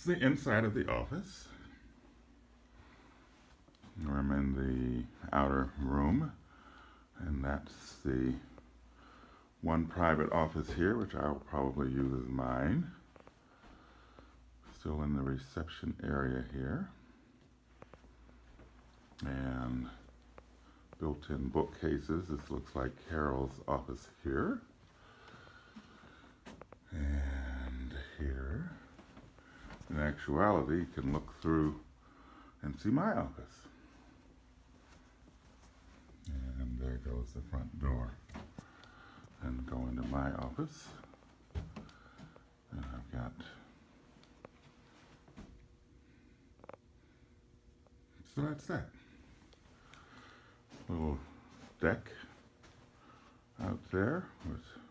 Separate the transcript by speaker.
Speaker 1: It's the inside of the office. I'm in the outer room, and that's the one private office here, which I'll probably use as mine. Still in the reception area here. And built-in bookcases. This looks like Carol's office here. And here, in actuality, you can look through and see my office. And there goes the front door. And go into my office. And I've got so that's that. Little deck out there with